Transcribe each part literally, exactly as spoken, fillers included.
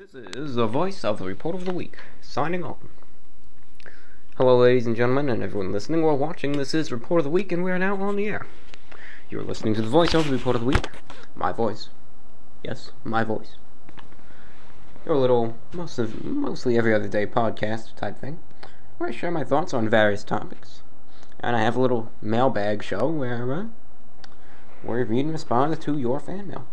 This is the voice of the Report of the Week, signing on. Hello, ladies and gentlemen, and everyone listening or watching. This is Report of the Week, and we are now on the air. You are listening to the voice of the Report of the Week. My voice. Yes, my voice. Your little, most of, mostly every other day podcast type thing, where I share my thoughts on various topics. And I have a little mailbag show where, uh, where I read and respond to your fan mail.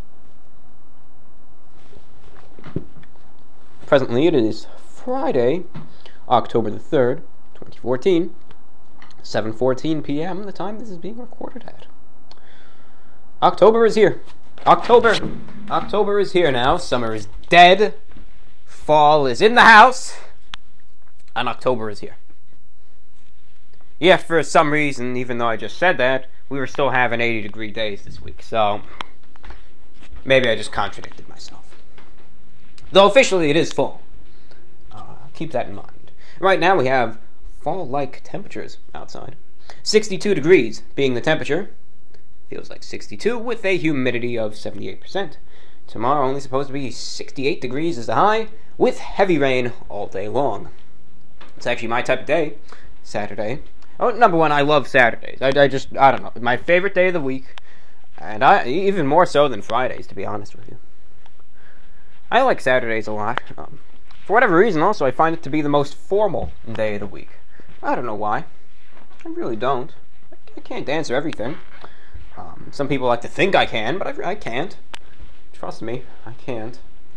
Presently, it is Friday, October the third, twenty fourteen, seven fourteen p.m., the time this is being recorded at. October is here. October! October is here now. Summer is dead. Fall is in the house. And October is here. Yet, for some reason, even though I just said that, we were still having eighty degree days this week, so maybe I just contradicted myself. Though officially it is fall. Uh, keep that in mind. Right now we have fall-like temperatures outside. sixty-two degrees being the temperature. Feels like sixty-two with a humidity of seventy-eight percent. Tomorrow only supposed to be sixty-eight degrees is the high, with heavy rain all day long. It's actually my type of day. Saturday. Oh, number one, I love Saturdays. I, I just, I don't know. My favorite day of the week. And I even more so than Fridays, to be honest with you. I like Saturdays a lot. Um, for whatever reason, also, I find it to be the most formal day of the week. I don't know why. I really don't. I can't answer everything. Um, some people like to think I can, but I, I can't. Trust me, I can't.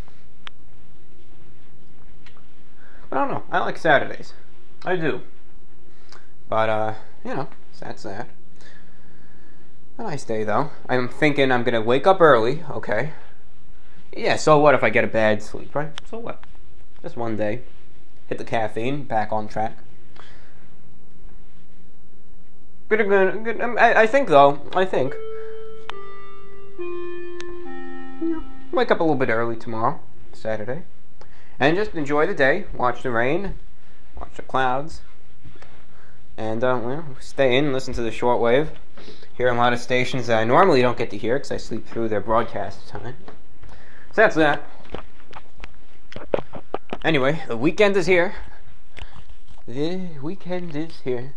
But I don't know. I like Saturdays. I do. But, uh, you know, that's that. A nice day, though. I'm thinking I'm going to wake up early, okay? Yeah, so what if I get a bad sleep, right? So what? Just one day. Hit the caffeine, back on track. Good, good, good. I, I think, though, I think. Yeah, wake up a little bit early tomorrow, Saturday. And just enjoy the day. Watch the rain. Watch the clouds. And, uh, well, stay in, listen to the shortwave. Hear a lot of stations that I normally don't get to hear because I sleep through their broadcast time. So that's that. Anyway, the weekend is here. The weekend is here.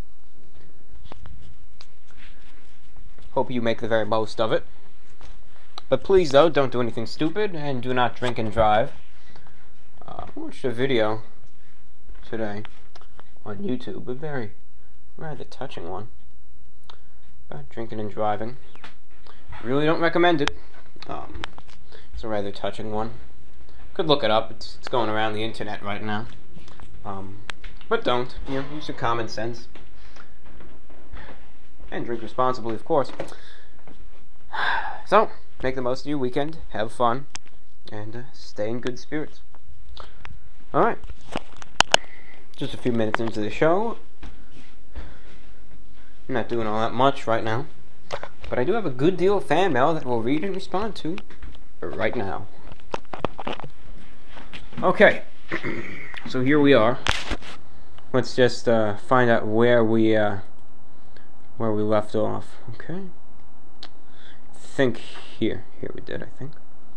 Hope you make the very most of it. But please, though, don't do anything stupid and do not drink and drive. Uh, I watched a video today on YouTube, a very rather touching one, about drinking and driving. Really don't recommend it. Um... It's a rather touching one. Could look it up. It's, it's going around the internet right now. Um, but don't. You know, use your common sense. And drink responsibly, of course. So, make the most of your weekend. Have fun. And uh, stay in good spirits. Alright. Just a few minutes into the show. I'm not doing all that much right now. But I do have a good deal of fan mail that we'll read and respond to right now. Okay, so here we are. Let's just uh, find out where we uh, where we left off. Okay, I think here, here we did. I think.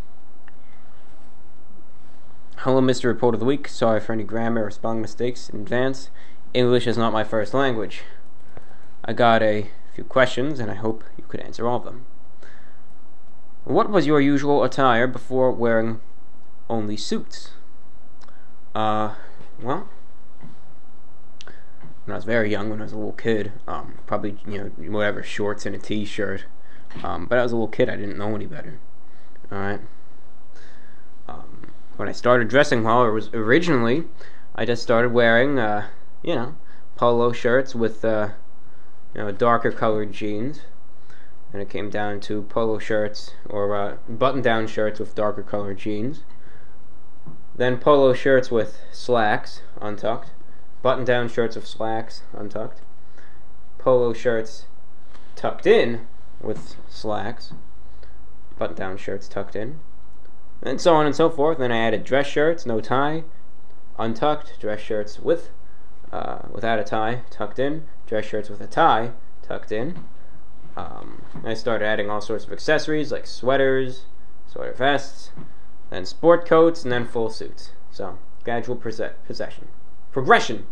Hello, Mister Report of the Week. Sorry for any grammar or spelling mistakes in advance. English is not my first language. I got a few questions, and I hope you could answer all of them. What was your usual attire before wearing only suits? Uh, well, when I was very young, when I was a little kid, um, probably, you know, whatever, shorts and a t-shirt. Um, but I was a little kid, I didn't know any better. Alright? Um, when I started dressing well, it was originally, I just started wearing, uh, you know, polo shirts with, uh, you know, darker colored jeans. And it came down to polo shirts or uh, button-down shirts with darker colored jeans. Then polo shirts with slacks, untucked. Button-down shirts with slacks, untucked. Polo shirts tucked in with slacks. Button-down shirts tucked in. And so on and so forth. Then I added dress shirts, no tie, untucked. Dress shirts with, uh, without a tie, tucked in. Dress shirts with a tie, tucked in. Um, I started adding all sorts of accessories like sweaters, sweater vests, then sport coats, and then full suits. So, gradual possession. Progression!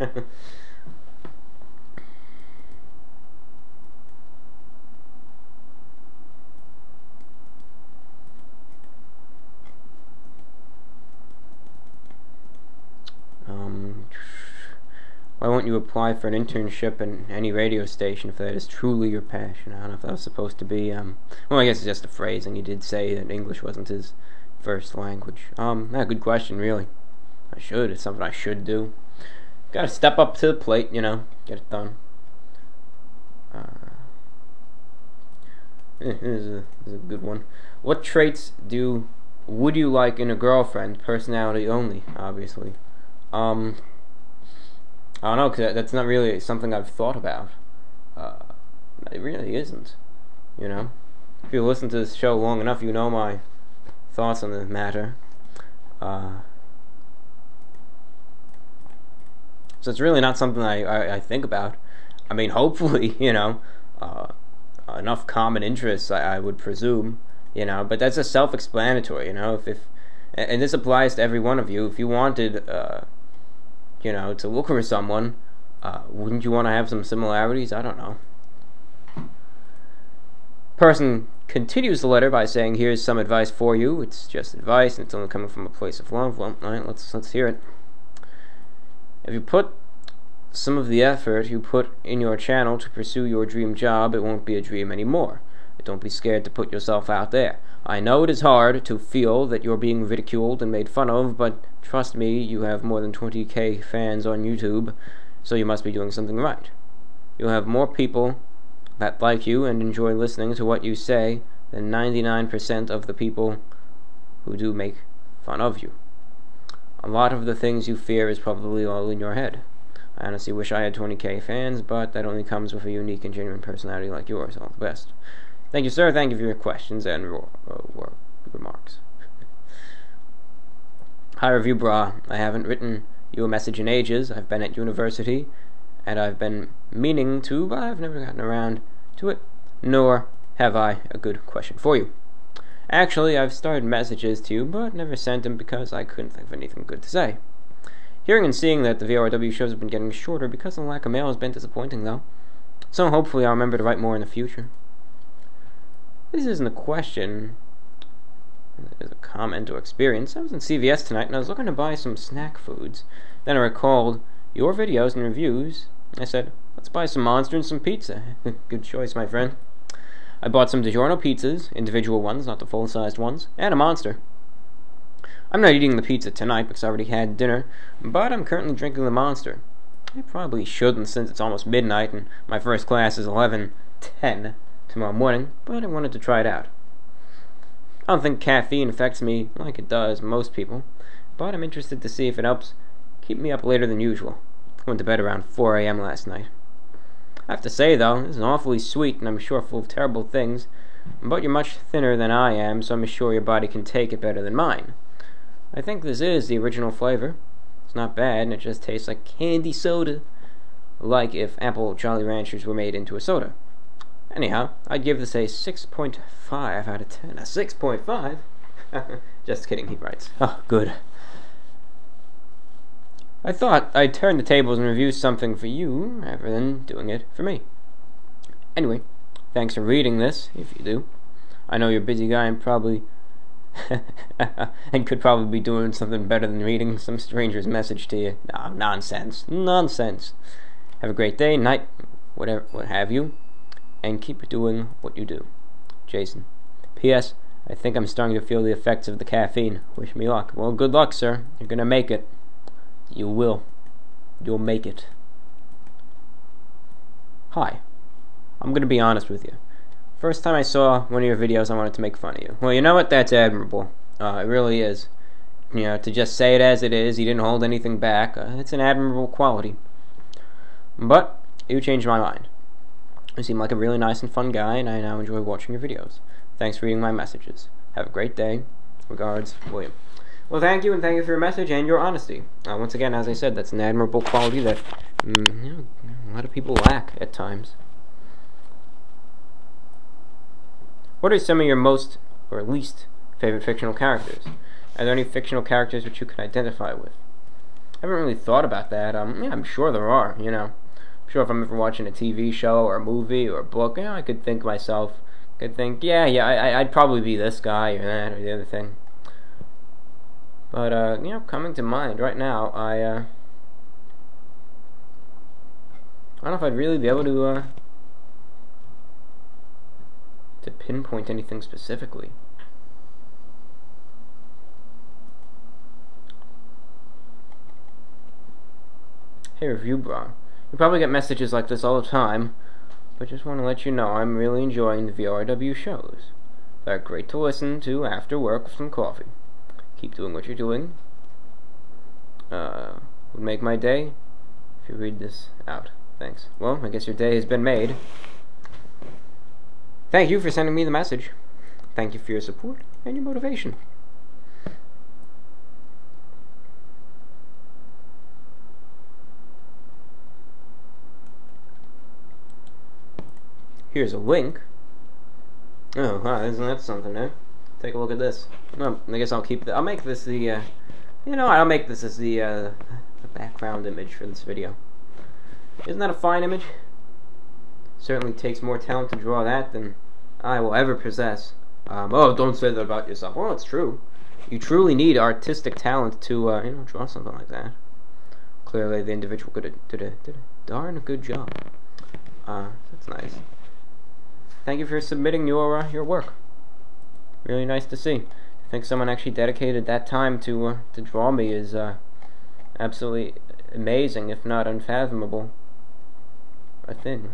um... Why won't you apply for an internship in any radio station if that is truly your passion? I don't know if that was supposed to be, um, well, I guess it's just a phrase, and he did say that English wasn't his first language. Um, yeah, good question, really. I should. It's something I should do. Gotta step up to the plate, you know, get it done. Uh, this is a, this is a good one. What traits do would you like in a girlfriend? Personality only, obviously. Um... I don't know, because that's not really something I've thought about. Uh, it really isn't, you know? If you listen to this show long enough, you know my thoughts on the matter. Uh, so it's really not something I, I, I think about. I mean, hopefully, you know, uh, enough common interests, I, I would presume, you know, but that's a self-explanatory, you know? If, if and this applies to every one of you. If you wanted... Uh, you know, to look for someone, uh, wouldn't you want to have some similarities? I don't know. Person continues the letter by saying, here's some advice for you. It's just advice, and it's only coming from a place of love. Well, alright, let's, let's hear it. If you put some of the effort you put in your channel to pursue your dream job, it won't be a dream anymore. But don't be scared to put yourself out there. I know it is hard to feel that you're being ridiculed and made fun of, but trust me, you have more than twenty K fans on YouTube, so you must be doing something right. You'll have more people that like you and enjoy listening to what you say than ninety-nine percent of the people who do make fun of you. A lot of the things you fear is probably all in your head. I honestly wish I had twenty K fans, but that only comes with a unique and genuine personality like yours. All the best. Thank you, sir. Thank you for your questions and uh, remarks. Hi, Review Bra. I haven't written you a message in ages. I've been at university, and I've been meaning to, but I've never gotten around to it. Nor have I a good question for you. Actually, I've started messages to you, but never sent them because I couldn't think of anything good to say. Hearing and seeing that the V O R W shows have been getting shorter because the lack of mail has been disappointing, though. So hopefully I'll remember to write more in the future. This isn't a question. It's a comment or experience. I was in C V S tonight and I was looking to buy some snack foods. Then I recalled your videos and reviews. I said, let's buy some Monster and some pizza. Good choice, my friend. I bought some DiGiorno pizzas, individual ones, not the full-sized ones, and a Monster. I'm not eating the pizza tonight because I already had dinner, but I'm currently drinking the Monster. I probably shouldn't since it's almost midnight and my first class is eleven ten. Tomorrow morning, but I wanted to try it out. I don't think caffeine affects me like it does most people, but I'm interested to see if it helps keep me up later than usual. I went to bed around four A M last night. I have to say, though, this is awfully sweet and I'm sure full of terrible things, but you're much thinner than I am, so I'm sure your body can take it better than mine. I think this is the original flavor. It's not bad, and it just tastes like candy soda, like if apple Jolly Ranchers were made into a soda. Anyhow, I'd give this a six point five out of ten. A six point five? Just kidding, he writes. Oh, good. I thought I'd turn the tables and review something for you, rather than doing it for me. Anyway, thanks for reading this, if you do. I know you're a busy guy and probably... and could probably be doing something better than reading some stranger's message to you. No, nonsense. Nonsense. Have a great day, night, whatever, what have you. And keep doing what you do. Jason. P S. I think I'm starting to feel the effects of the caffeine. Wish me luck. Well, good luck, sir. You're gonna make it. You will. You'll make it. Hi. I'm gonna be honest with you. First time I saw one of your videos, I wanted to make fun of you. Well, you know what? That's admirable. Uh, it really is. You know, to just say it as it is, you didn't hold anything back. Uh, it's an admirable quality. But you changed my mind. You seem like a really nice and fun guy, and I now enjoy watching your videos. Thanks for reading my messages. Have a great day. Regards, William. Well, thank you, and thank you for your message and your honesty. Uh, once again, as I said, that's an admirable quality that mm, you know, a lot of people lack at times. What are some of your most, or least, favorite fictional characters? Are there any fictional characters which you can identify with? I haven't really thought about that. Um, yeah, I'm sure there are, you know. I'm sure if I'm ever watching a T V show or a movie or a book, you know, I could think myself, could think, yeah, yeah, I, I'd probably be this guy or that or the other thing. But, uh, you know, coming to mind right now, I, uh, I don't know if I'd really be able to, uh, to pinpoint anything specifically. Hey, Review Bra. You probably get messages like this all the time, but just want to let you know I'm really enjoying the V R W shows. They're great to listen to after work with some coffee. Keep doing what you're doing. Uh, would make my day if you read this out. Thanks. Well, I guess your day has been made. Thank you for sending me the message. Thank you for your support and your motivation. Here's a link. Oh, wow, isn't that something, eh? Take a look at this. Well, I guess I'll keep the, I'll make this the, uh, you know, I'll make this as the, uh, the background image for this video. Isn't that a fine image? Certainly takes more talent to draw that than I will ever possess. Um, oh, don't say that about yourself. Well, it's true. You truly need artistic talent to, uh, you know, draw something like that. Clearly, the individual did a, did a, did a darn good job. Uh, that's nice. Thank you for submitting your uh, your work. Really nice to see. I think someone actually dedicated that time to uh, to draw me is uh, absolutely amazing, if not unfathomable, a thing.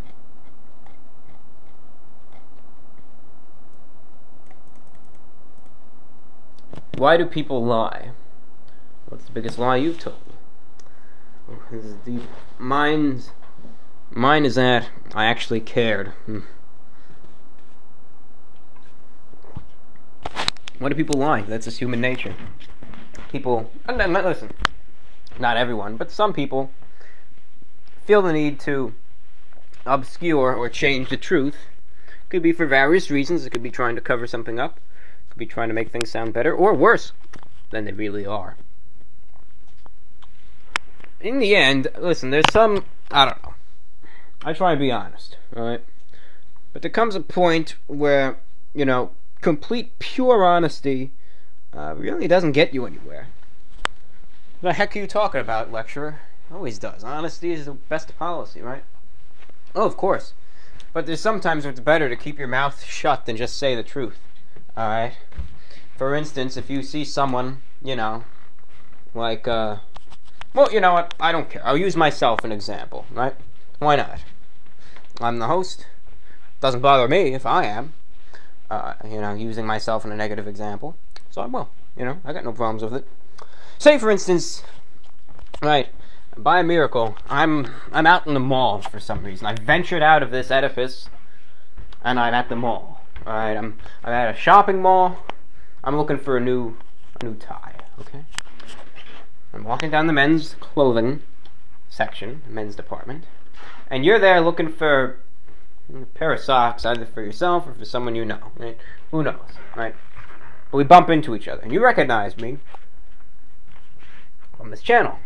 Why do people lie? What's the biggest lie you've told? Oh, this is deep. Mine's mine is that I actually cared. Hmm. Why do people lie? That's just human nature. People, and then, listen, not everyone, but some people feel the need to obscure or change the truth. Could be for various reasons. It could be trying to cover something up. It could be trying to make things sound better or worse than they really are. In the end, listen, there's some, I don't know. I try to be honest, alright? But there comes a point where, you know, complete, pure honesty uh, really doesn't get you anywhere. What the heck are you talking about, lecturer? Always does. Honesty is the best policy, right? Oh, of course. But there's sometimes it's better to keep your mouth shut than just say the truth. Alright? For instance, if you see someone, you know, like, uh, well, you know what? I don't care. I'll use myself an example, right? Why not? I'm the host. Doesn't bother me if I am. Uh, you know, using myself in a negative example. So I will. You know, I got no problems with it. Say, for instance, right, by a miracle, I'm I'm out in the mall for some reason. I ventured out of this edifice, and I'm at the mall. Right, I'm I'm at a shopping mall. I'm looking for a new a new tie. Okay. I'm walking down the men's clothing section, men's department, and you're there looking for a pair of socks, either for yourself or for someone you know, right? Who knows, right? But we bump into each other, and you recognize me from this channel.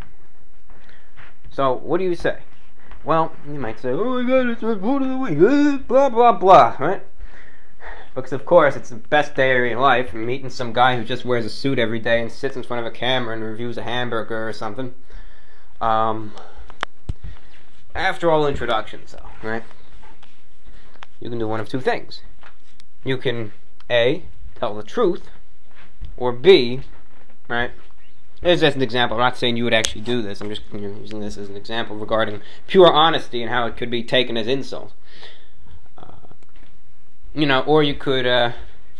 So, what do you say? Well, you might say, oh my god, it's my report of the week, blah, blah, blah, right? Because, of course, it's the best day of your life, meeting some guy who just wears a suit every day and sits in front of a camera and reviews a hamburger or something. Um, after all introductions, though, right? You can do one of two things. You can, A, tell the truth, or B, right? This is just an example. I'm not saying you would actually do this. I'm just you know, using this as an example regarding pure honesty and how it could be taken as insult. Uh, you know, or you could, uh,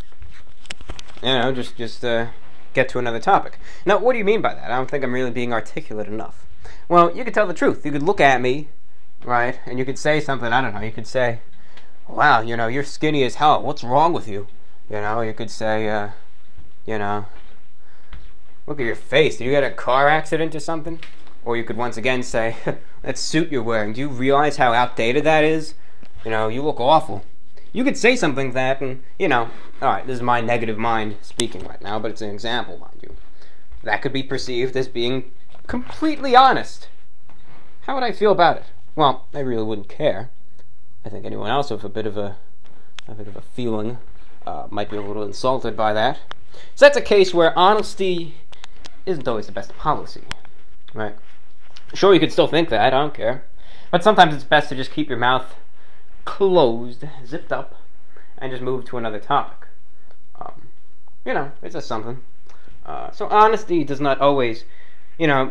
you know, just just uh, get to another topic. Now, what do you mean by that? I don't think I'm really being articulate enough. Well, you could tell the truth. You could look at me, right, and you could say something. I don't know. You could say, wow, you know, you're skinny as hell. What's wrong with you? You know, you could say, uh, you know, look at your face. Did you get a car accident or something? Or you could once again say, that suit you're wearing, do you realize how outdated that is? You know, you look awful. You could say something like that and, you know, alright, this is my negative mind speaking right now, but it's an example, mind you. that could be perceived as being completely honest. How would I feel about it? Well, I really wouldn't care. I think anyone else with a bit of a, a bit of a feeling uh, might be a little insulted by that. So that's a case where honesty isn't always the best policy, right? Sure, you could still think that, I don't care. But sometimes it's best to just keep your mouth closed, zipped up, and just move to another topic. Um, you know, it's just something. Uh, so honesty does not always, you know,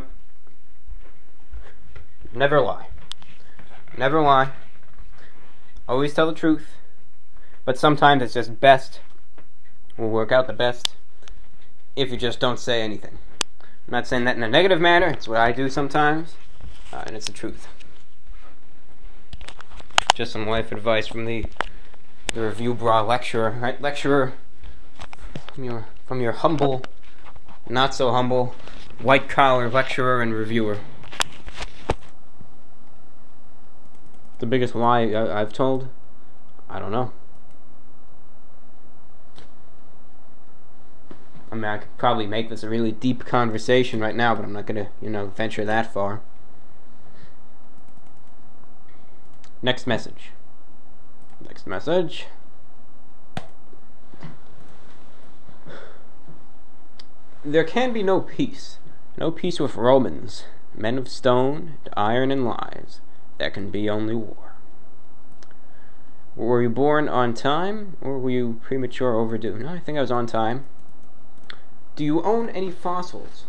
never lie. Never lie. Always tell the truth. But sometimes it's just best, will work out the best, if you just don't say anything. I'm not saying that in a negative manner. It's what I do sometimes, uh, and it's the truth. Just some life advice from the the Review Bra lecturer, right? Lecturer from your from your humble, not so humble, white collar lecturer and reviewer. The biggest lie I, I've told? I don't know. I mean, I could probably make this a really deep conversation right now, but I'm not gonna, you know, venture that far. Next message. Next message. There can be no peace. No peace with Romans, men of stone, iron and lies. There can be only war. Were you born on time, or were you premature or overdue? No, I think I was on time. Do you own any fossils?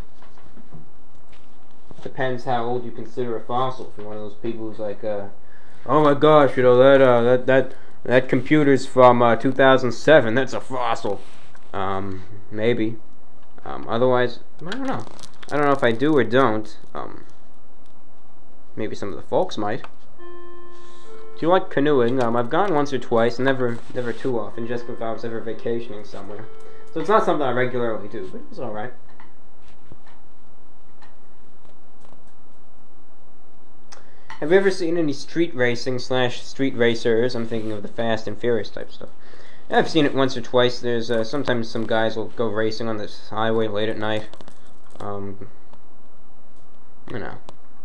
Depends how old you consider a fossil. If you're one of those people who's like, uh, oh my gosh, you know, that uh, that that that computer's from uh, two thousand seven. That's a fossil. Um, maybe. Um, otherwise, I don't know. I don't know if I do or don't. Um, maybe some of the folks might. Do you like canoeing? Um, I've gone once or twice, never, never too often, just if I was ever vacationing somewhere. So it's not something I regularly do, but it was alright. Have you ever seen any street racing slash street racers? I'm thinking of the Fast and Furious type stuff. I've seen it once or twice. There's uh, sometimes some guys will go racing on this highway late at night. Um, you know.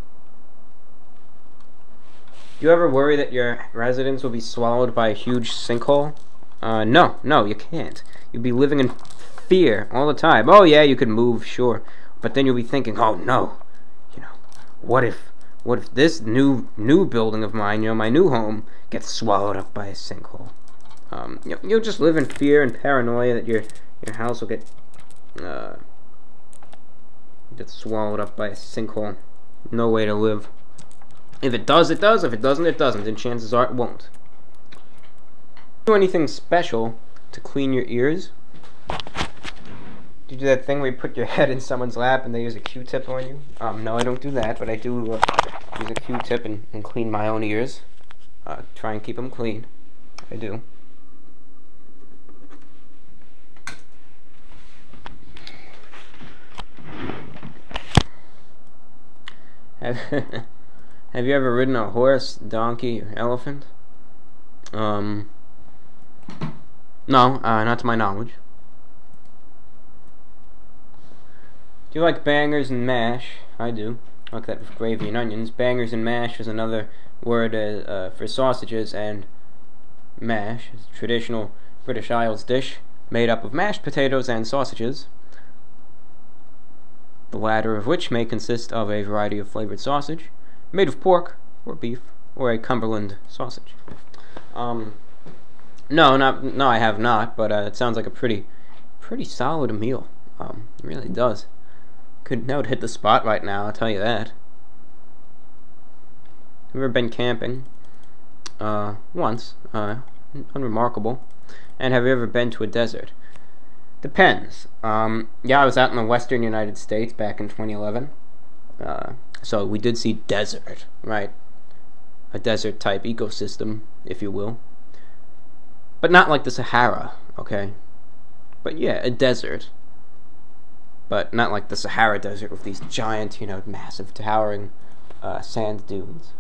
Do you ever worry that your residence will be swallowed by a huge sinkhole? Uh, no, no, you can't. You'll be living in fear all the time. Oh yeah, you could move, sure, but then you'll be thinking, oh no, you know, what if, what if this new new building of mine, you know, my new home, gets swallowed up by a sinkhole? Um, you know, you'll just live in fear and paranoia that your your house will get uh get swallowed up by a sinkhole. No way to live. If it does, it does. If it doesn't, it doesn't. And chances are it won't. Do anything special to clean your ears? Do you do that thing where you put your head in someone's lap and they use a Q-tip on you? Um, no, I don't do that, but I do uh, use a Q-tip and, and clean my own ears. Uh, try and keep them clean. I do. Have, have you ever ridden a horse, donkey, or elephant? Um, no, uh, not to my knowledge. Do you like bangers and mash? I do. I like that with gravy and onions. Bangers and mash is another word uh, uh, for sausages, and mash is a traditional British Isles dish made up of mashed potatoes and sausages, the latter of which may consist of a variety of flavored sausage, made of pork, or beef, or a Cumberland sausage. Um, no, not, no, I have not, but uh, it sounds like a pretty, pretty solid meal. Um, it really does. Could, that would hit the spot right now, I'll tell you that. Have you ever been camping? Uh, once. Uh, unremarkable. And have you ever been to a desert? Depends. Um, yeah, I was out in the western United States back in twenty eleven. Uh, so we did see desert, right? A desert type ecosystem, if you will. But not like the Sahara, okay? But yeah, a desert. But not like the Sahara Desert with these giant, you know, massive, towering uh, sand dunes.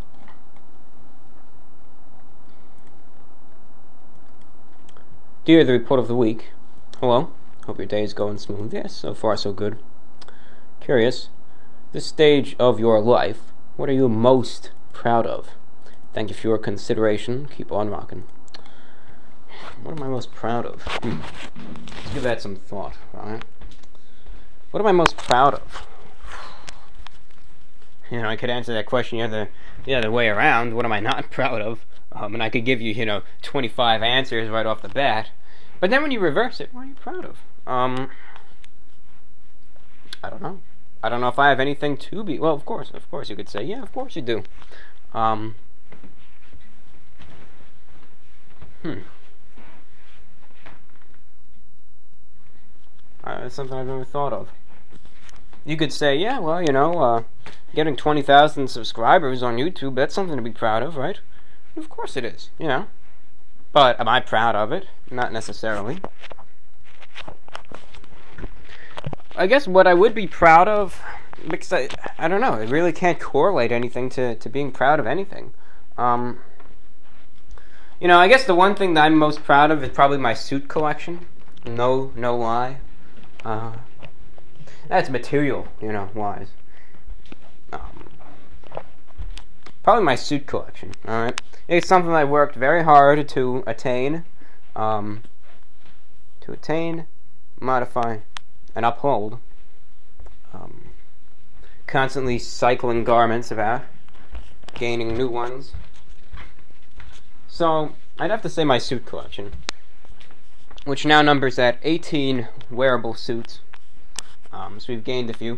Dear the Report of the Week. Hello. Hope your day is going smooth. Yes, so far so good. Curious, this stage of your life, what are you most proud of? Thank you for your consideration. Keep on rocking. What am I most proud of? Hmm. Let's give that some thought, alright? What am I most proud of? You know, I could answer that question the other, the other way around. What am I not proud of? Um, and I could give you, you know, twenty-five answers right off the bat. But then when you reverse it, what are you proud of? Um, I don't know. I don't know if I have anything to be. Well, of course, of course you could say, yeah, of course you do. Um, hmm. Uh, that's something I've never thought of. You could say, yeah, well, you know, uh, getting twenty thousand subscribers on YouTube, that's something to be proud of, right? Of course it is, you know. But am I proud of it? Not necessarily. I guess what I would be proud of, because I, I don't know, it really can't correlate anything to, to being proud of anything. Um, you know, I guess the one thing that I'm most proud of is probably my suit collection. No, no lie. Uh, that's material, you know, wise. Um, probably my suit collection, alright? It's something I worked very hard to attain, um, to attain, modify, and uphold. Um, constantly cycling garments about, gaining new ones. So, I'd have to say my suit collection, which now numbers at eighteen wearable suits. Um, so we've gained a few.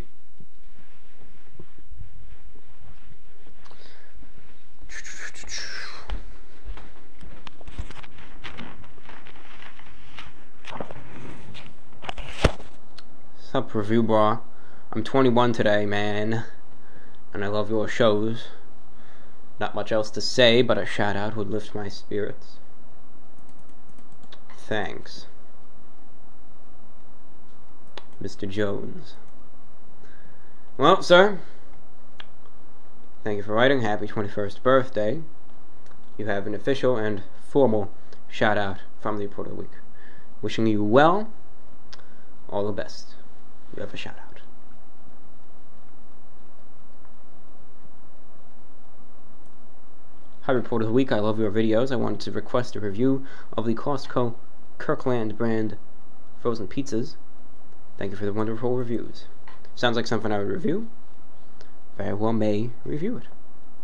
Sup, Review Bra? I'm twenty-one today, man, and I love your shows. Not much else to say, but a shout out would lift my spirits. Thanks, Mister Jones. Well, sir, thank you for writing. Happy twenty-first birthday. You have an official and formal shout out from the Report of the Week. Wishing you well. All the best. You have a shout out. Hi, Report of the Week. I love your videos. I wanted to request a review of the Costco Kirkland brand frozen pizzas. Thank you for the wonderful reviews. Sounds like something I would review. Very well may review it.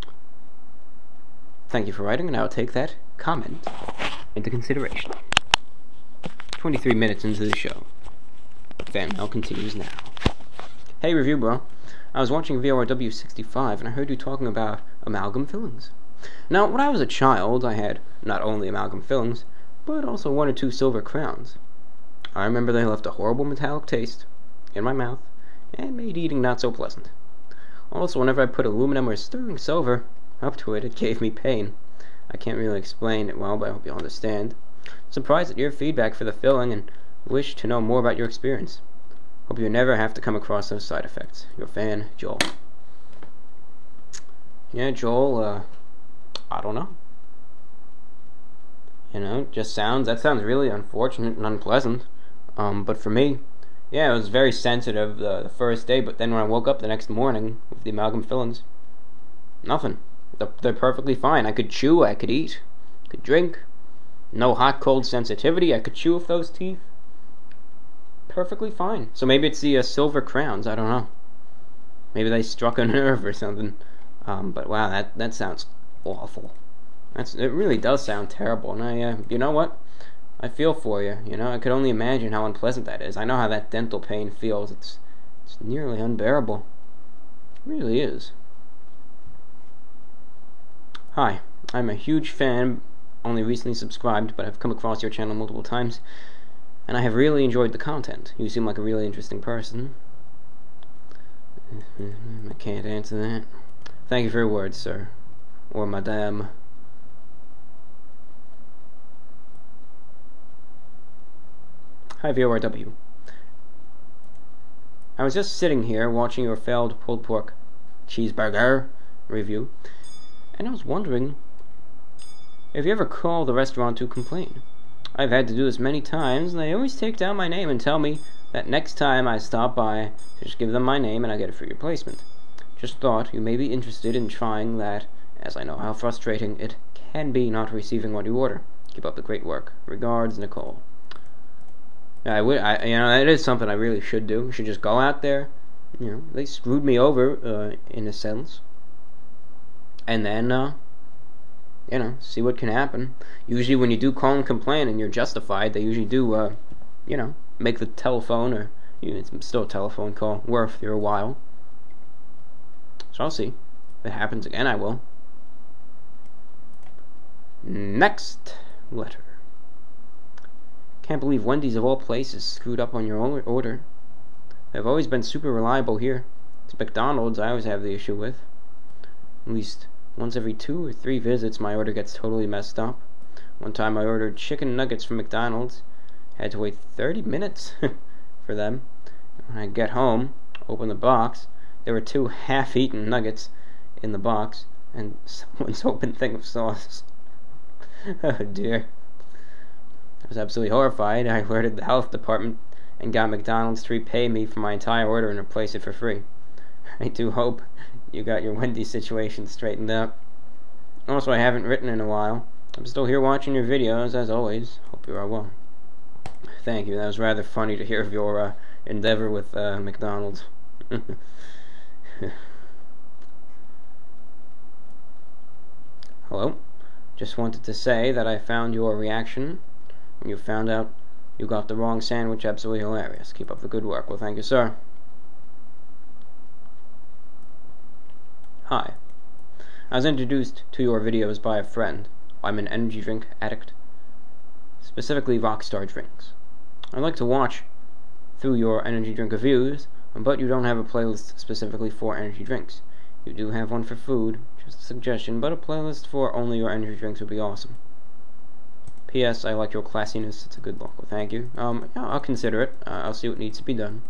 Thank you for writing, and I'll take that comment into consideration. twenty-three minutes into the show. Fan mail continues now. Hey, Review Bro. I was watching V R W sixty-five, and I heard you talking about amalgam fillings. Now, when I was a child, I had not only amalgam fillings, but also one or two silver crowns. I remember they left a horrible metallic taste in my mouth, and made eating not so pleasant. Also, whenever I put aluminum or sterling silver up to it, it gave me pain. I can't really explain it well, but I hope you'll understand. Surprised at your feedback for the filling, and wish to know more about your experience. Hope you never have to come across those side effects. Your fan, Joel. Yeah, Joel, uh, I don't know. You know, just sounds, that sounds really unfortunate and unpleasant. Um, but for me, yeah, it was very sensitive the, the first day, but then when I woke up the next morning with the amalgam fillings, nothing. They're, they're perfectly fine. I could chew, I could eat, could drink. No hot-cold sensitivity. I could chew with those teeth. Perfectly fine. So maybe it's the uh, silver crowns. I don't know. Maybe they struck a nerve or something. Um, but wow, that that sounds awful. That's it. Really does sound terrible. And I, uh, you know what? I feel for you. You know, I could only imagine how unpleasant that is. I know how that dental pain feels. It's it's nearly unbearable. It really is. Hi, I'm a huge fan. Only recently subscribed, but I've come across your channel multiple times, and I have really enjoyed the content. You seem like a really interesting person. I can't answer that. Thank you for your words, sir. Or madame. Hi, V O R W. I was just sitting here watching your failed pulled pork cheeseburger review, and I was wondering if you ever call the restaurant to complain. I've had to do this many times, and they always take down my name and tell me that next time I stop by, just give them my name and I get a free replacement. Just thought you may be interested in trying that, as I know how frustrating it can be not receiving what you order. Keep up the great work. Regards, Nicole. I would, I, you know, that is something I really should do. I should just go out there. You know, they screwed me over, uh, in a sense. And then, uh, you know, see what can happen. Usually when you do call and complain and you're justified, they usually do, uh, you know, make the telephone, or you know, it's still a telephone call, worth your while. So I'll see. If it happens again, I will. Next letter. Can't believe Wendy's of all places screwed up on your order. They've always been super reliable here. It's McDonald's I always have the issue with. At least once every two or three visits my order gets totally messed up. One time I ordered chicken nuggets from McDonald's. Had to wait thirty minutes for them. When I get home, open the box, there were two half-eaten nuggets in the box and someone's open thing of sauce. Oh dear. I was absolutely horrified. I alerted the health department and got McDonald's to repay me for my entire order and replace it for free. I do hope you got your Wendy's situation straightened out. Also, I haven't written in a while. I'm still here watching your videos, as always. Hope you are well. Thank you. That was rather funny to hear of your uh, endeavor with uh, McDonald's. Hello. Just wanted to say that I found your reaction when you found out you got the wrong sandwich absolutely hilarious. Keep up the good work. Well, thank you, sir. Hi. I was introduced to your videos by a friend. I'm an energy drink addict, specifically Rockstar drinks. I like to watch through your energy drink reviews, but you don't have a playlist specifically for energy drinks. You do have one for food, just a suggestion, but a playlist for only your energy drinks would be awesome. P S. I like your classiness. It's a good look. Well, thank you. Um, yeah, I'll consider it. Uh, I'll see what needs to be done.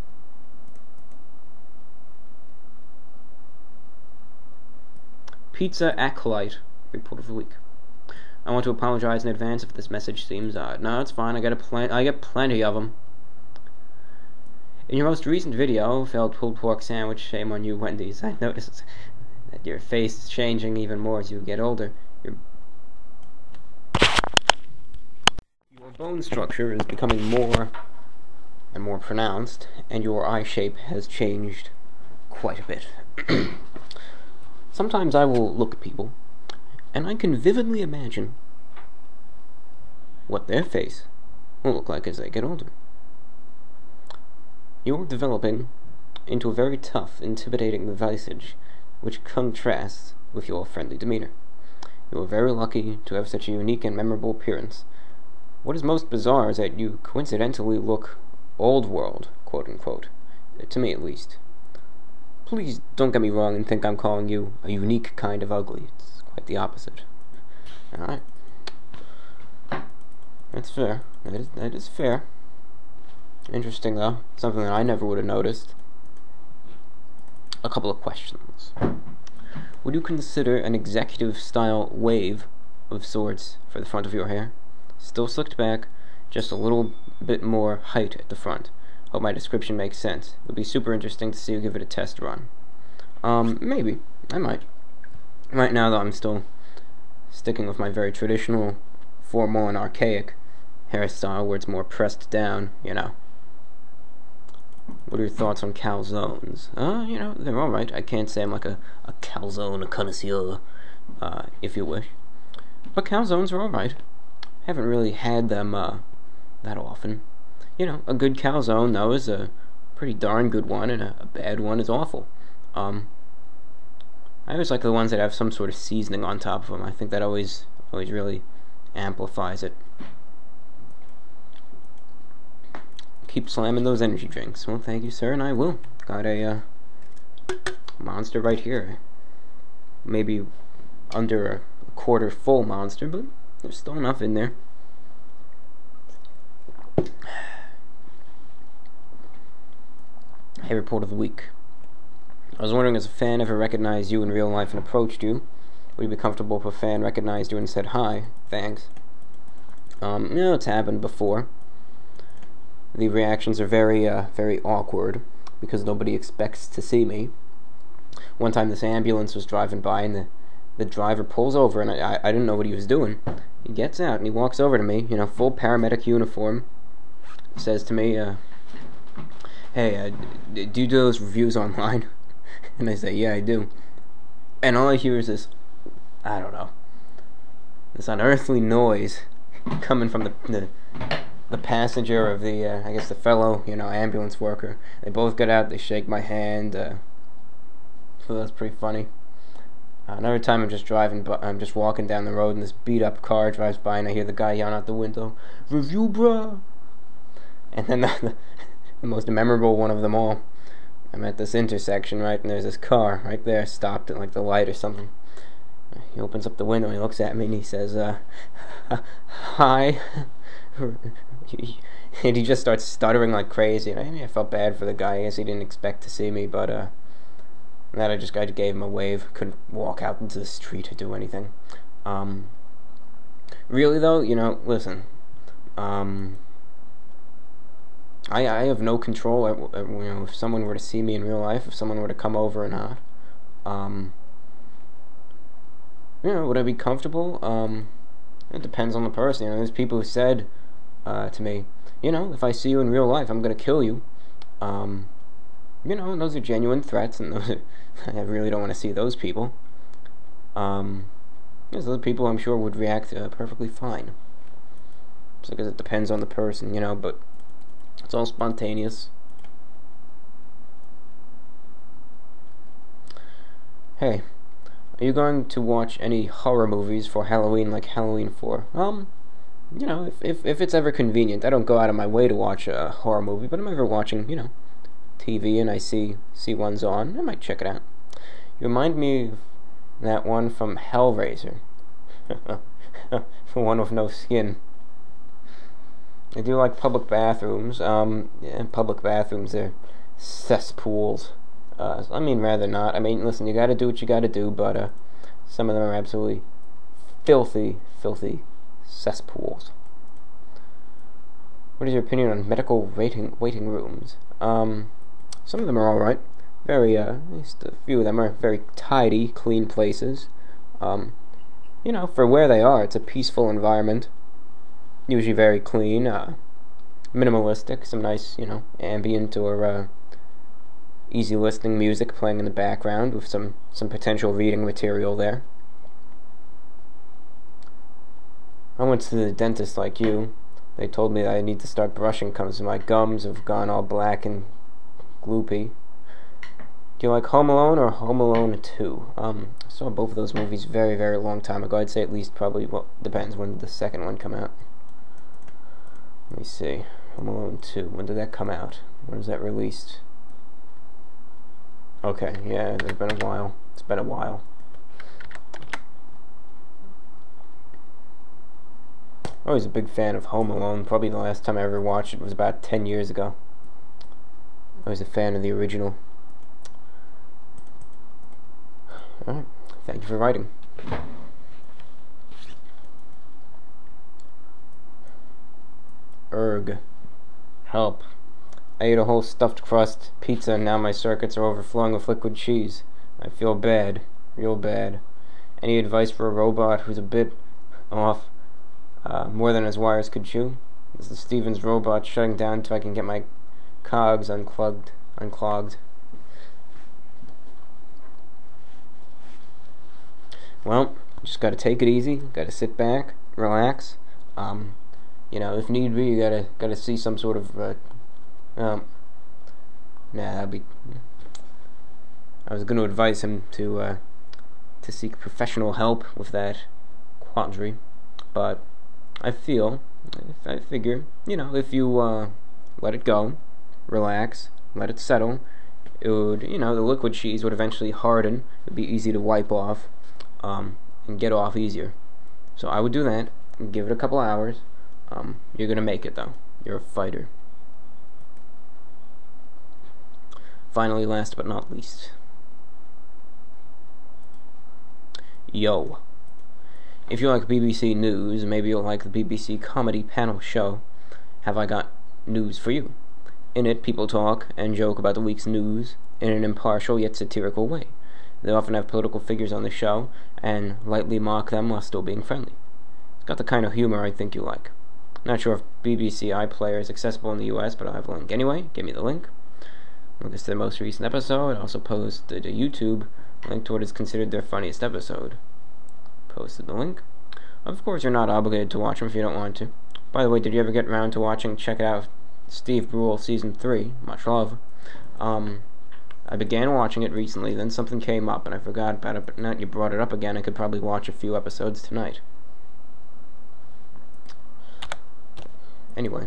Pizza Acolyte, report of the week. I want to apologize in advance if this message seems odd. No, it's fine. I get a plen I get plenty of them. In your most recent video, failed pulled pork sandwich, shame on you, Wendy's. I noticed that your face is changing even more as you get older. Your Your bone structure is becoming more and more pronounced, and your eye shape has changed quite a bit. Sometimes I will look at people, and I can vividly imagine what their face will look like as they get older. You're developing into a very tough, intimidating visage, which contrasts with your friendly demeanor. You are very lucky to have such a unique and memorable appearance. What is most bizarre is that you coincidentally look old world, quote-unquote, to me at least. Please don't get me wrong and think I'm calling you a unique kind of ugly. It's quite the opposite. Alright. That's fair. That is, that is fair. Interesting, though. Something that I never would have noticed. A couple of questions. Would you consider an executive-style wave of sorts for the front of your hair? Still slicked back, just a little bit more height at the front. Hope my description makes sense. It would be super interesting to see you give it a test run. Um, maybe. I might. Right now, though, I'm still sticking with my very traditional, formal, and archaic hairstyle where it's more pressed down, you know. What are your thoughts on calzones? Uh, you know, they're alright. I can't say I'm like a, a calzone connoisseur, uh, if you wish. But calzones are alright. Haven't really had them, uh, that often. You know, a good calzone, though, is a pretty darn good one, and a, a bad one is awful. Um, I always like the ones that have some sort of seasoning on top of them. I think that always, always really amplifies it. Keep slamming those energy drinks. Well, thank you, sir, and I will. Got a, uh, monster right here. Maybe under a quarter full monster, but there's still enough in there. Hey, report of the week. I was wondering, as a fan ever recognized you in real life and approached you, would you be comfortable if a fan recognized you and said hi, thanks? Um, you know, it's happened before. the reactions are very, uh, very awkward because nobody expects to see me. One time, this ambulance was driving by, and the the driver pulls over, and I, I didn't know what he was doing. He gets out, and he walks over to me, you know, full paramedic uniform, says to me, uh, hey, uh, do you do those reviews online? And I say, yeah, I do. And all I hear is this, I don't know, this unearthly noise coming from the the, the passenger of the, uh, I guess the fellow, you know, ambulance worker. They both get out, they shake my hand, uh, so that's pretty funny. Uh, another time I'm just driving, but I'm just walking down the road, and this beat-up car drives by, and I hear the guy yelling out the window, "Review, bruh!" And then the, the, the most memorable one of them all, I'm at this intersection, right, and there's this car right there, stopped at like the light or something. He opens up the window, and he looks at me, and he says, uh, "Hi," and he just starts stuttering like crazy. And I mean, I felt bad for the guy. I guess he didn't expect to see me, but uh. And that I just I gave him a wave. Couldn't walk out into the street or do anything. Um, really though, you know, listen. Um, I I have no control. At, at, you know, if someone were to see me in real life, if someone were to come over or not. Um, you know, would I be comfortable? Um, it depends on the person. You know, there's people who said uh, to me, you know, if I see you in real life, I'm gonna kill you. Um. You know, and those are genuine threats, and those are, I really don't want to see those people. Um, there's other people I'm sure would react uh, perfectly fine. Just because it depends on the person, you know, but it's all spontaneous. Hey, are you going to watch any horror movies for Halloween like Halloween four? Um, you know, if, if, if it's ever convenient. I don't go out of my way to watch a horror movie, but I'm ever watching, you know, T V and I see see one's on, I might check it out. You remind me of that one from Hellraiser. The one with no skin. I do like public bathrooms. Um, yeah, public bathrooms, they're cesspools. Uh, I mean, rather not. I mean, listen, you gotta do what you gotta do, but uh, some of them are absolutely filthy, filthy cesspools. What is your opinion on medical waiting waiting rooms? Um... Some of them are alright. Very, uh, at least a few of them are very tidy, clean places. Um, you know, for where they are, it's a peaceful environment. Usually very clean, uh, minimalistic, some nice, you know, ambient or, uh, easy listening music playing in the background with some, some potential reading material there. I went to the dentist like you. They told me that I need to start brushing because my gums have gone all black and gloopy. Do you like Home Alone or Home Alone two? Um, I saw both of those movies very, very long time ago. I'd say at least probably, well, depends when did the second one come out. Let me see. Home Alone two. When did that come out? When was that released? Okay, yeah, it's been a while. It's been a while. I was a big fan of Home Alone. Probably the last time I ever watched it was about ten years ago. I was a fan of the original. Alright, thank you for writing. Erg. Help. I ate a whole stuffed crust pizza and now my circuits are overflowing with liquid cheese. I feel bad. Real bad. Any advice for a robot who's a bit off uh, more than his wires could chew? This is Steven's robot shutting down until I can get my cogs unclogged. unclogged. Well, just gotta take it easy. Gotta sit back, relax. Um, you know, if need be, you gotta gotta see some sort of. Uh, um, nah, that'd be. I was gonna advise him to uh, to seek professional help with that quandary, but I feel, I figure, you know, if you uh, let it go, relax, let it settle, it would, you know, the liquid cheese would eventually harden. It would be easy to wipe off, um, and get off easier. So I would do that, and give it a couple hours. Um, you're gonna make it though. You're a fighter. Finally, last but not least. Yo. If you like B B C News, maybe you'll like the B B C Comedy Panel Show, Have I Got News for You. In it, people talk and joke about the week's news in an impartial yet satirical way. They often have political figures on the show and lightly mock them while still being friendly. It's got the kind of humor I think you like. Not sure if B B C iPlayer is accessible in the U S, but I'll have a link anyway. Give me the link. Look at the most recent episode. I also posted a YouTube link to what is considered their funniest episode. Posted the link. Of course, you're not obligated to watch them if you don't want to. By the way, did you ever get around to watching, check it out, Steve Brule Season three? Much love. Um, I began watching it recently, then something came up, and I forgot about it, but now that you brought it up again, I could probably watch a few episodes tonight. Anyway.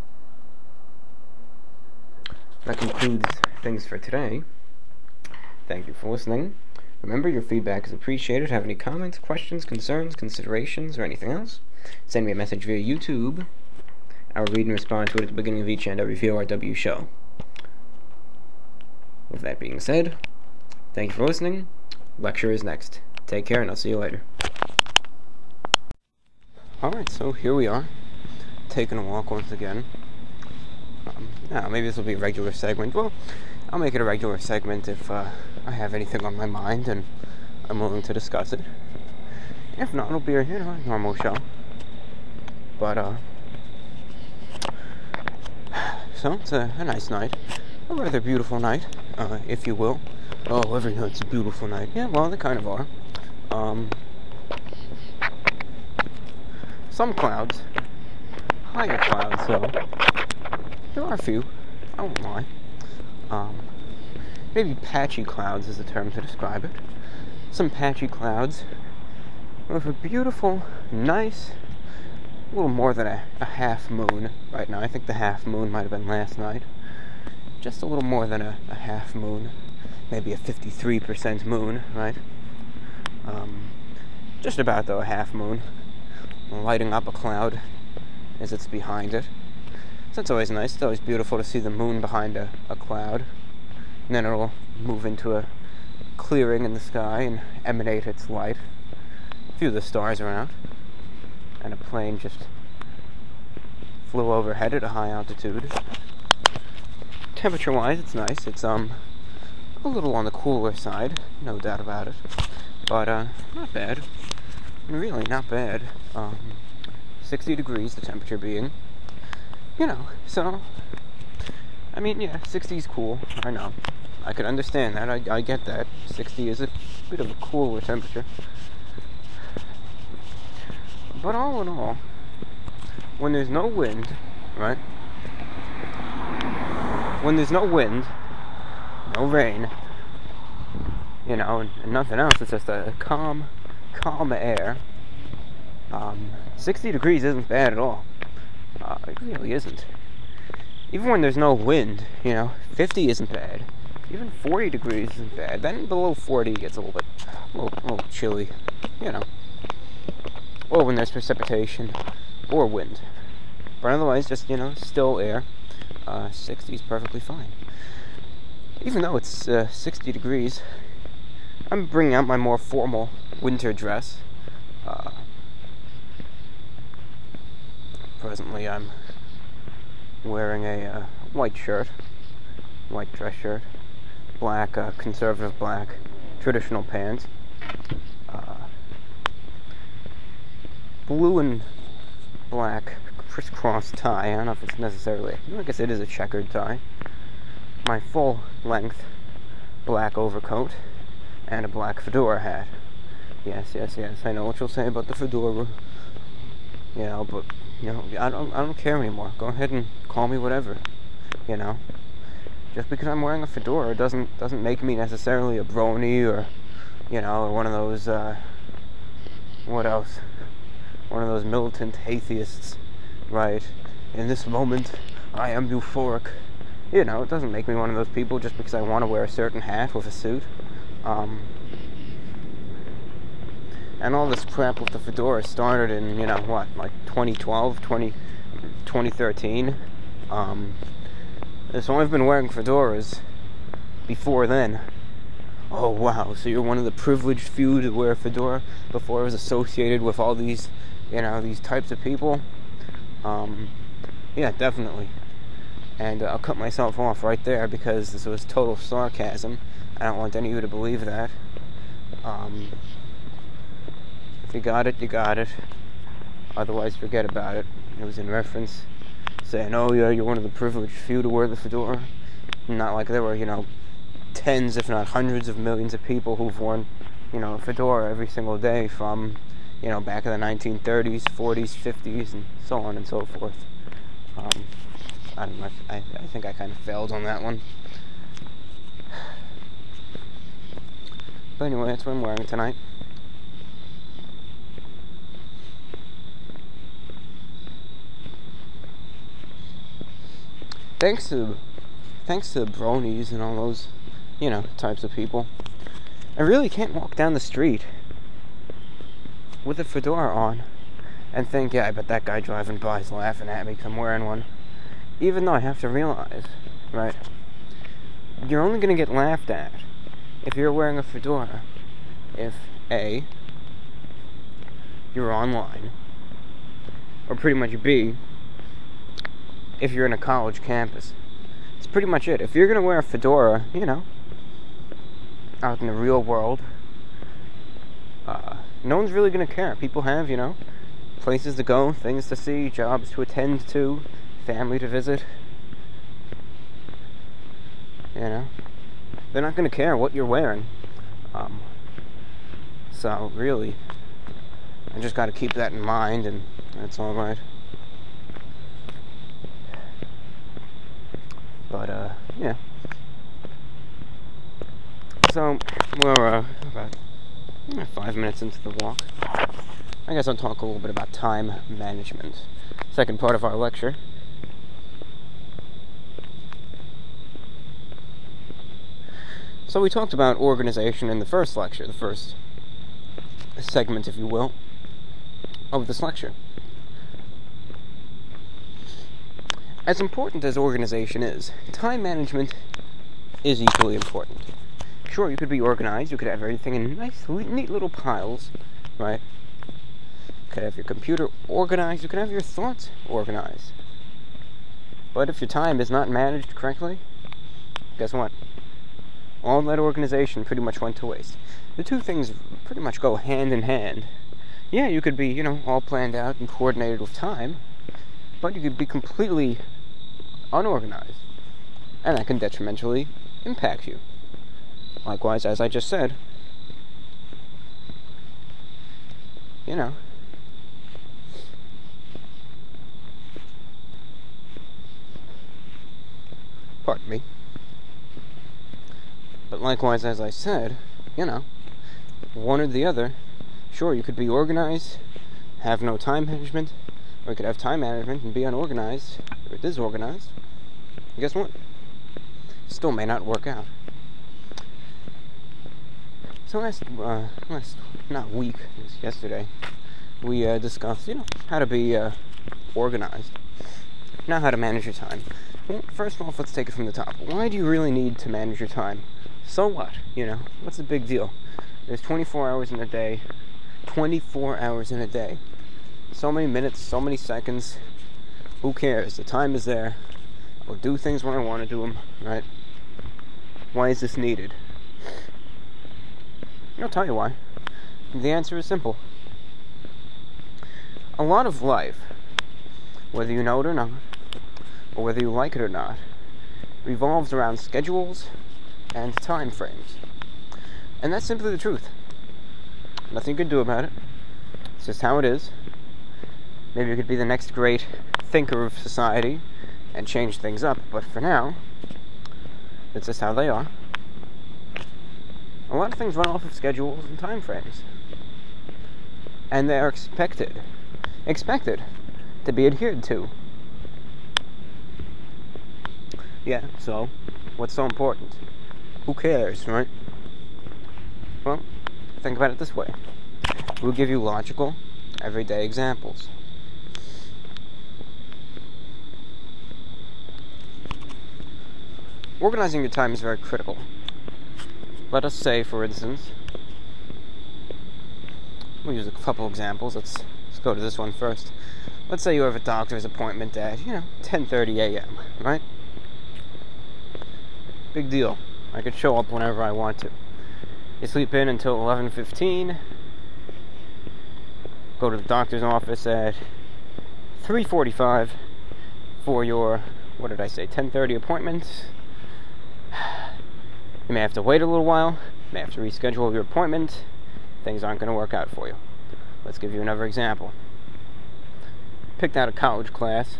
That concludes things for today. Thank you for listening. Remember, your feedback is appreciated. Have any comments, questions, concerns, considerations, or anything else? Send me a message via YouTube. I will read and respond to it at the beginning of each and every V O R W show. With that being said, thank you for listening. Lecture is next. Take care, and I'll see you later. Alright, so here we are. Taking a walk once again. Um, now, maybe this will be a regular segment. Well, I'll make it a regular segment if uh, I have anything on my mind and I'm willing to discuss it. If not, it'll be a, you know, a normal show. But, uh... So, it's a, a nice night. A rather beautiful night, uh, if you will. Oh, every night's a beautiful night. Yeah, well, they kind of are. Um... Some clouds. Higher clouds, though. There are a few. I won't lie. Um, maybe patchy clouds is the term to describe it. Some patchy clouds with a beautiful, nice, a little more than a, a half moon right now. I think the half moon might have been last night. Just a little more than a, a half moon. Maybe a fifty-three percent moon, right? Um, just about, though, a half moon. Lighting up a cloud as it's behind it. So it's always nice. It's always beautiful to see the moon behind a, a cloud. And then it'll move into a clearing in the sky and emanate its light. A few of the stars are out. And a plane just flew overhead at a high altitude. Temperature-wise, it's nice. It's um a little on the cooler side, no doubt about it. But uh, not bad. Really not bad. Um, sixty degrees, the temperature being. You know, so, I mean, yeah, sixty is cool, I know. I could understand that, I, I get that. sixty is a bit of a cooler temperature. But all in all, when there's no wind, right? When there's no wind, no rain, you know, and, and nothing else, it's just a calm, calm air. Um, sixty degrees isn't bad at all. Uh, it really isn't. Even when there's no wind, you know, fifty isn't bad. Even forty degrees isn't bad. Then below forty gets a little bit, a little, a little chilly, you know. Or when there's precipitation, or wind. But otherwise, just, you know, still air. Uh, sixty is perfectly fine. Even though it's uh, sixty degrees, I'm bringing out my more formal winter dress. Uh, presently, I'm wearing a uh, white shirt, white dress shirt, black, uh, conservative black, traditional pants, uh, blue and black crisscross tie. I don't know if it's necessarily, I guess it is a checkered tie. My full length black overcoat and a black fedora hat. Yes, yes, yes. I know what you'll say about the fedora. You know, but you know, I don't, I don't care anymore. Go ahead and call me whatever. You know, just because I'm wearing a fedora doesn't doesn't make me necessarily a brony or, you know, or one of those. Uh, what else? One of those militant atheists, right? In this moment, I am euphoric. You know, it doesn't make me one of those people just because I want to wear a certain hat with a suit. Um, and all this crap with the fedora started in, you know, what, like twenty twelve, twenty, twenty thirteen. Um, so I've been wearing fedoras before then. Oh, wow, so you're one of the privileged few to wear a fedora before it was associated with all these, you know, these types of people? Um, yeah, definitely. And uh, I'll cut myself off right there because this was total sarcasm. I don't want any of you to believe that. Um, if you got it, you got it. Otherwise, forget about it. It was in reference saying, oh yeah, you're one of the privileged few to wear the fedora. Not like there were, you know, tens, if not hundreds of millions of people who've worn, you know, a fedora every single day from, you know, back in the nineteen thirties, forties, fifties, and so on and so forth. Um, I don't know, I, I think I kind of failed on that one. But anyway, that's what I'm wearing tonight. Thanks to, thanks to bronies and all those, you know, types of people, I really can't walk down the street with a fedora on and think, yeah, I bet that guy driving by is laughing at me because I'm wearing one. Even though I have to realize, right, you're only going to get laughed at if you're wearing a fedora if, A, you're online, or pretty much B, if you're in a college campus. It's pretty much it. If you're going to wear a fedora, you know, out in the real world, uh, no one's really going to care. People have, you know, places to go, things to see, jobs to attend to, family to visit. You know, they're not going to care what you're wearing. Um, so, really, I just got to keep that in mind, and that's all right. But, uh, yeah. So, we're uh, about eh, five minutes into the walk. I guess I'll talk a little bit about time management. Second part of our lecture. So we talked about organization in the first lecture, the first segment, if you will, of this lecture. As important as organization is, time management is equally important. Sure, you could be organized, you could have everything in nice, neat little piles, right? You could have your computer organized, you could have your thoughts organized. But if your time is not managed correctly, guess what? All that organization pretty much went to waste. The two things pretty much go hand in hand. Yeah, you could be, you know, all planned out and coordinated with time, but you could be completely unorganized, and that can detrimentally impact you. Likewise, as I just said, you know, pardon me, but likewise, as I said, you know, one or the other. Sure, you could be organized, have no time management, or you could have time management and be unorganized, or disorganized. And guess what? Still may not work out. So last, uh, last, not week, it was yesterday, we uh, discussed, you know, how to be uh, organized. Now how to manage your time. Well, first off, let's take it from the top. Why do you really need to manage your time? So what? You know, what's the big deal? There's twenty-four hours in a day. twenty-four hours in a day. So many minutes, so many seconds. Who cares? The time is there. I'll do things when I want to do them, right? Why is this needed? I'll tell you why. The answer is simple. A lot of life, whether you know it or not, or whether you like it or not, revolves around schedules and time frames. And that's simply the truth. Nothing you can do about it. It's just how it is. Maybe you could be the next great thinker of society and change things up, but for now, it's just how they are. A lot of things run off of schedules and time frames. And they are expected, expected to be adhered to. Yeah, so, what's so important? Who cares, right? Well, think about it this way. We'll give you logical, everyday examples. Organizing your time is very critical. Let us say, for instance, we'll use a couple examples. Let's, let's go to this one first. Let's say you have a doctor's appointment at, you know, ten thirty a.m., right? Big deal. I could show up whenever I want to. You sleep in until eleven fifteen. Go to the doctor's office at three forty-five for your, what did I say, ten thirty appointment. You may have to wait a little while. You may have to reschedule your appointment. Things aren't going to work out for you. Let's give you another example. Picked out a college class.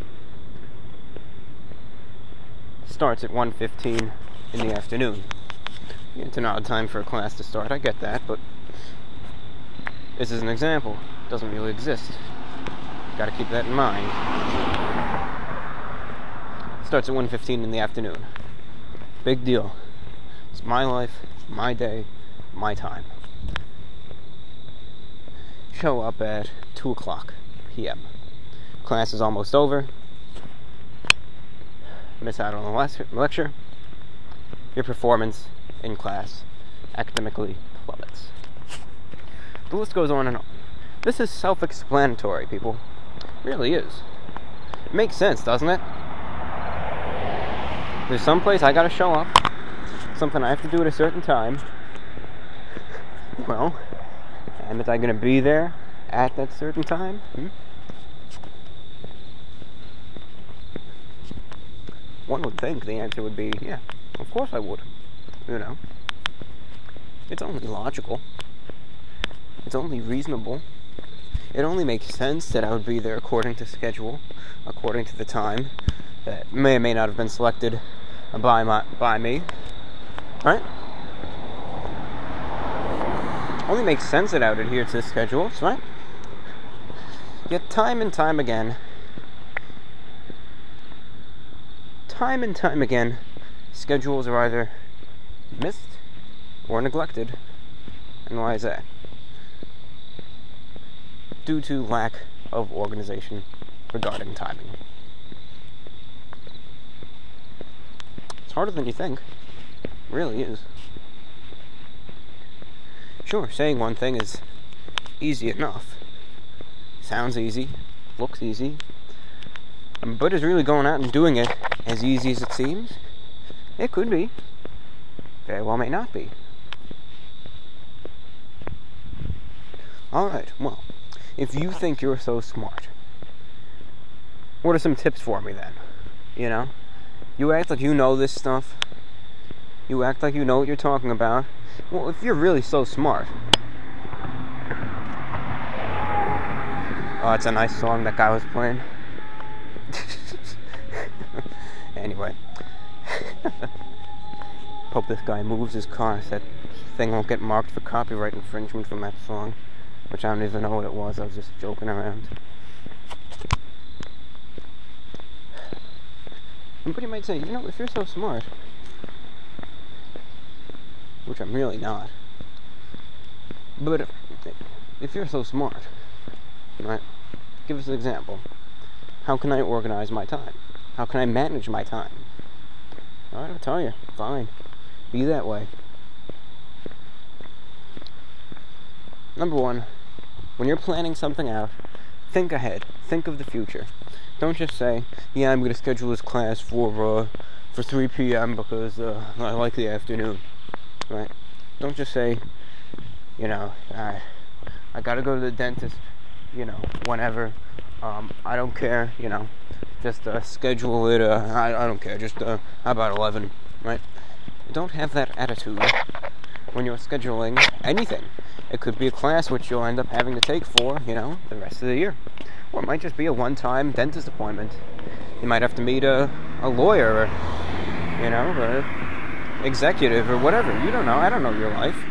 Starts at one fifteen in the afternoon. It's an odd time for a class to start, I get that, but this is an example. It doesn't really exist. Gotta keep that in mind. Starts at one fifteen in the afternoon. Big deal. It's my life, my day, my time. Show up at two o'clock p m Class is almost over. Miss out on the lecture. Your performance in class academically plummets. The list goes on and on. This is self-explanatory, people. It really is. It makes sense, doesn't it? There's some place I gotta show up, something I have to do at a certain time. Well, am I gonna be there at that certain time? Hmm? One would think the answer would be, yeah, of course I would. You know. It's only logical. It's only reasonable. It only makes sense that I would be there according to schedule, according to the time that may or may not have been selected by my by me. Right? Only makes sense that I would adhere to the schedules, right? Yet time and time again, time and time again, schedules are either missed or neglected. And why is that? Due to lack of organization regarding timing. It's harder than you think. It really is. Sure, saying one thing is easy enough. Sounds easy, looks easy. But is really going out and doing it as easy as it seems? It could be. Very well may not be. Alright, well, if you think you're so smart, what are some tips for me then? You know? You act like you know this stuff. You act like you know what you're talking about. Well, if you're really so smart... Oh, it's a nice song that guy was playing. Anyway. Hope this guy moves his car so that thing won't get marked for copyright infringement from that song. Which I don't even know what it was, I was just joking around. But you might say, you know, if you're so smart, which I'm really not, but if, if you're so smart, right, give us an example. How can I organize my time? How can I manage my time? Alright, I'll tell you, fine. Be that way. Number one, when you're planning something out, think ahead. Think of the future. Don't just say, yeah, I'm going to schedule this class for uh, for three p m because uh, I like the afternoon. Right? Don't just say, you know, I, I got to go to the dentist, you know, whenever. Um, I don't care, you know. Just uh, schedule it, uh, I, I don't care, just, uh, how about eleven, right? Don't have that attitude when you're scheduling anything. It could be a class which you'll end up having to take for, you know, the rest of the year. Or it might just be a one-time dentist appointment. You might have to meet a, a lawyer, or, you know, an executive, or whatever. You don't know. I don't know your life.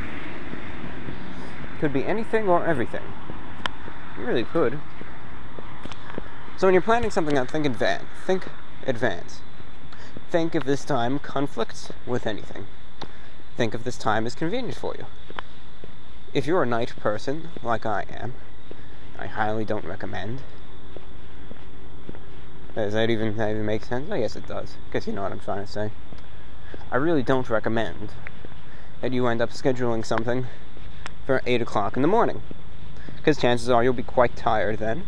Could be anything or everything. You really could. So when you're planning something out, think advance. Think advance. Think if this time conflicts with anything. Think if this time is convenient for you. If you're a night person, like I am, I highly don't recommend. Does that even, that even make sense? I guess it does. Guess you know what I'm trying to say. I really don't recommend that you end up scheduling something for eight o'clock in the morning. Because chances are you'll be quite tired then.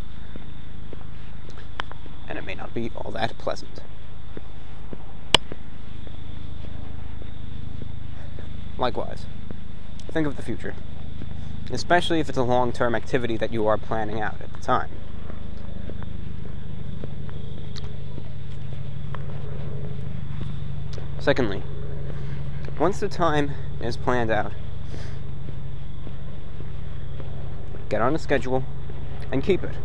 And it may not be all that pleasant. Likewise, think of the future, especially if it's a long-term activity that you are planning out at the time. Secondly, once the time is planned out, get on a schedule and keep it.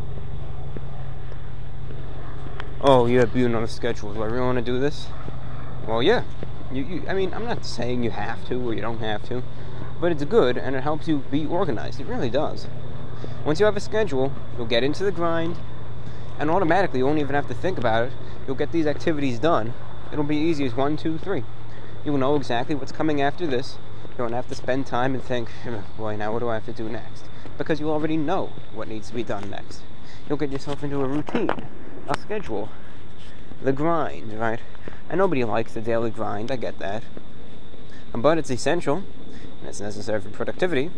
Oh, you have been on a schedule. Do I really want to do this? Well, yeah. You, you, I mean, I'm not saying you have to or you don't have to, but it's good and it helps you be organized. It really does. Once you have a schedule, you'll get into the grind, and automatically you won't even have to think about it. You'll get these activities done. It'll be easy as one, two, three. You'll know exactly what's coming after this. You don't have to spend time and think, boy, now what do I have to do next? Because you already know what needs to be done next. You'll get yourself into a routine, a schedule, the grind, right? And nobody likes the daily grind, I get that. But it's essential, and it's necessary for productivity.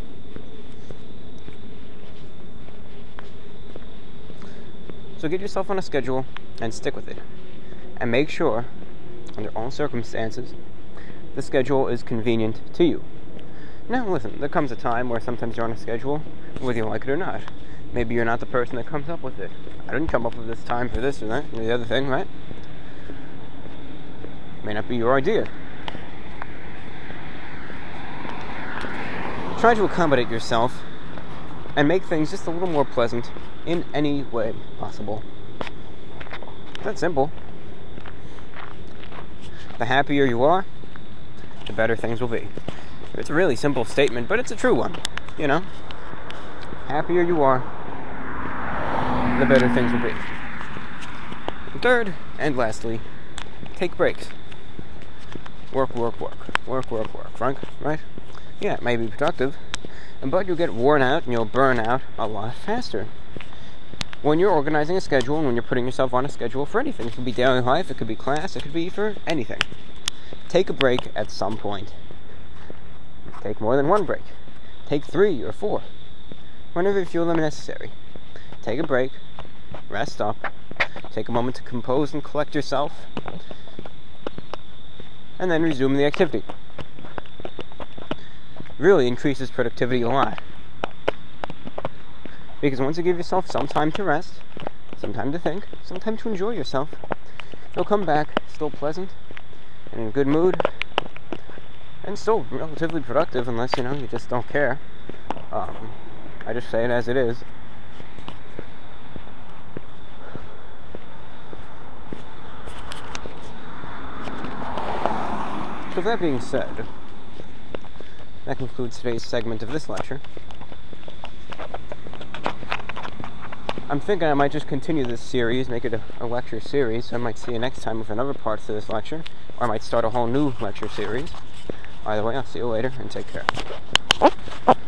So get yourself on a schedule and stick with it. And make sure, under all circumstances, the schedule is convenient to you. Now, listen, there comes a time where sometimes you're on a schedule, whether you like it or not. Maybe you're not the person that comes up with it. I didn't come up with this time for this or that or the other thing, right? May not be your idea. Try to accommodate yourself and make things just a little more pleasant in any way possible. That's simple. The happier you are, the better things will be. It's a really simple statement, but it's a true one, you know? Happier you are, the better things will be. Third, and lastly, take breaks. Work, work, work. Work, work, work. Frank, right? Yeah, it may be productive, but you'll get worn out and you'll burn out a lot faster. When you're organizing a schedule and when you're putting yourself on a schedule for anything, it could be daily life, it could be class, it could be for anything. Take a break at some point. Take more than one break. Take three or four. Whenever you feel them necessary. Take a break, rest up, take a moment to compose and collect yourself, and then resume the activity. Really increases productivity a lot. Because once you give yourself some time to rest, some time to think, some time to enjoy yourself, you'll come back still pleasant and in a good mood, and still relatively productive, unless, you know, you just don't care. Um, I just say it as it is. So that being said, that concludes today's segment of this lecture. I'm thinking I might just continue this series, make it a, a lecture series. I might see you next time with another parts to this lecture, or I might start a whole new lecture series. Either way, I'll see you later, and take care.